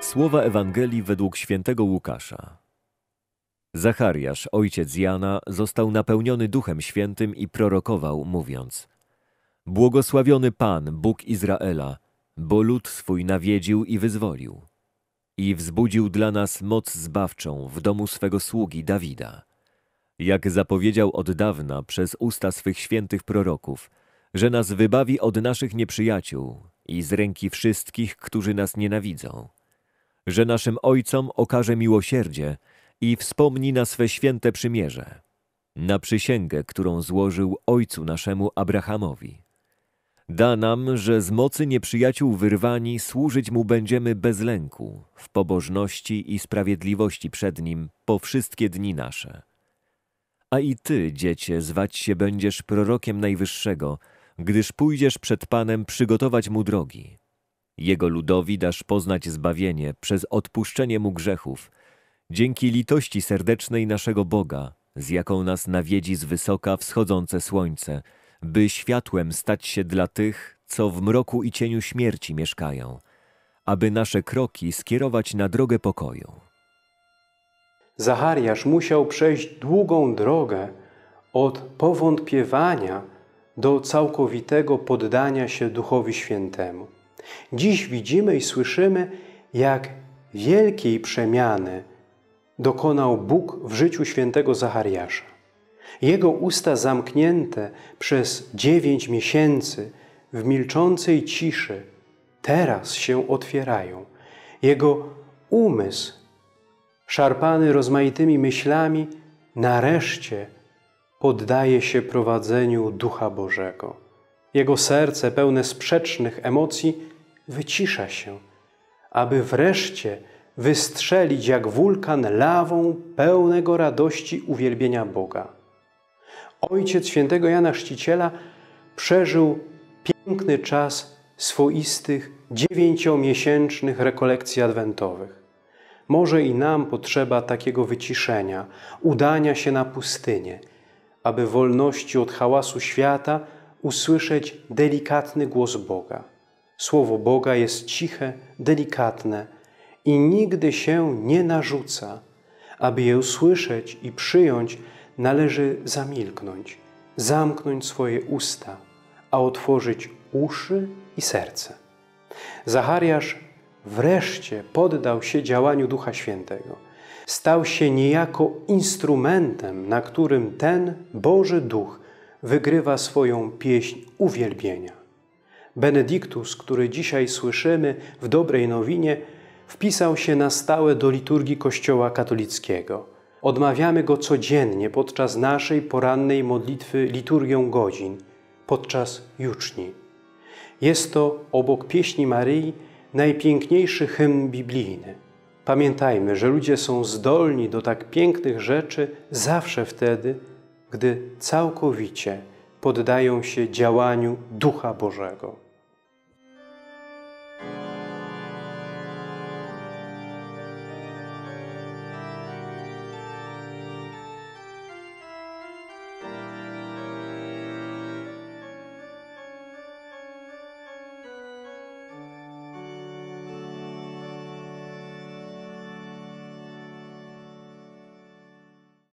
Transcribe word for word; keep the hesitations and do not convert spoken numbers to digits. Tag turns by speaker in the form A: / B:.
A: Słowa Ewangelii według świętego Łukasza. Zachariasz, ojciec Jana, został napełniony Duchem Świętym i prorokował, mówiąc: Błogosławiony Pan, Bóg Izraela, bo lud swój nawiedził i wyzwolił. I wzbudził dla nas moc zbawczą w domu swego sługi Dawida. Jak zapowiedział od dawna przez usta swych świętych proroków, że nas wybawi od naszych nieprzyjaciół i z ręki wszystkich, którzy nas nienawidzą. Że naszym ojcom okaże miłosierdzie i wspomni na swe święte przymierze, na przysięgę, którą złożył ojcu naszemu Abrahamowi. Da nam, że z mocy nieprzyjaciół wyrwani służyć Mu będziemy bez lęku, w pobożności i sprawiedliwości przed Nim po wszystkie dni nasze. A i Ty, dziecię, zwać się będziesz prorokiem Najwyższego, gdyż pójdziesz przed Panem przygotować Mu drogi. Jego ludowi dasz poznać zbawienie przez odpuszczenie Mu grzechów, dzięki litości serdecznej naszego Boga, z jaką nas nawiedzi z wysoka wschodzące słońce, by światłem stać się dla tych, co w mroku i cieniu śmierci mieszkają, aby nasze kroki skierować na drogę pokoju.
B: Zachariasz musiał przejść długą drogę od powątpiewania do całkowitego poddania się Duchowi Świętemu. Dziś widzimy i słyszymy, jak wielkiej przemiany dokonał Bóg w życiu świętego Zachariasza. Jego usta zamknięte przez dziewięć miesięcy w milczącej ciszy teraz się otwierają. Jego umysł, szarpany rozmaitymi myślami, nareszcie poddaje się prowadzeniu Ducha Bożego. Jego serce, pełne sprzecznych emocji, wycisza się, aby wreszcie wystrzelić jak wulkan lawą pełnego radości uwielbienia Boga. Ojciec świętego Jana Chrzciciela przeżył piękny czas swoistych dziewięciomiesięcznych rekolekcji adwentowych. Może i nam potrzeba takiego wyciszenia, udania się na pustynię, aby w wolności od hałasu świata usłyszeć delikatny głos Boga. Słowo Boga jest ciche, delikatne i nigdy się nie narzuca. Aby je usłyszeć i przyjąć, należy zamilknąć, zamknąć swoje usta, a otworzyć uszy i serce. Zachariasz wreszcie poddał się działaniu Ducha Świętego. Stał się niejako instrumentem, na którym ten Boży Duch wygrywa swoją pieśń uwielbienia. Benedyktus, który dzisiaj słyszymy w Dobrej Nowinie, wpisał się na stałe do liturgii Kościoła katolickiego. Odmawiamy go codziennie podczas naszej porannej modlitwy liturgią godzin, podczas juczni. Jest to obok pieśni Maryi najpiękniejszy hymn biblijny. Pamiętajmy, że ludzie są zdolni do tak pięknych rzeczy zawsze wtedy, gdy całkowicie poddają się działaniu Ducha Bożego.